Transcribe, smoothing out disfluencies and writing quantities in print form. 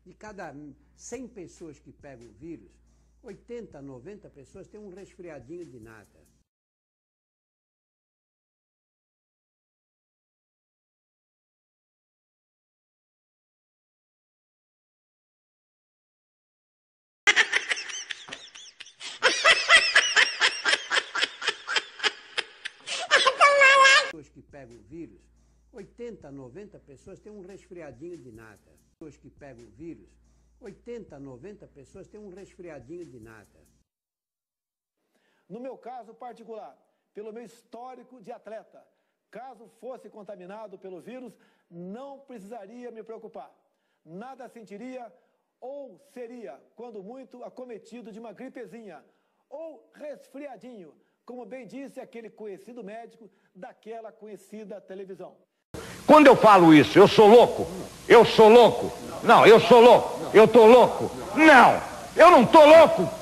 De cada 100 pessoas que pegam o vírus, 80, 90 pessoas têm um resfriadinho de nada. Pessoas que pegam o vírus, 80, 90 pessoas têm um resfriadinho de nada. Pessoas que pegam o vírus, 80, 90 pessoas têm um resfriadinho de nada. No meu caso particular, pelo meu histórico de atleta, caso fosse contaminado pelo vírus, não precisaria me preocupar. Nada sentiria ou seria, quando muito, acometido de uma gripezinha ou resfriadinho, como bem disse aquele conhecido médico daquela conhecida televisão. Quando eu falo isso, eu sou louco? Eu sou louco? Não, eu sou louco. Eu tô louco? Não, eu não tô louco.